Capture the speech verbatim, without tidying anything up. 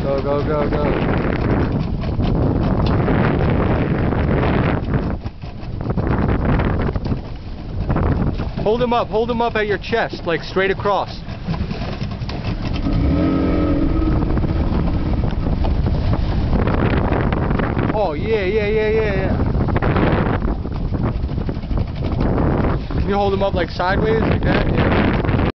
Go, go, go, go. Hold him up, hold him up at your chest, like straight across. Oh, yeah, yeah, yeah, yeah, yeah. Can you hold him up like sideways like that? Yeah.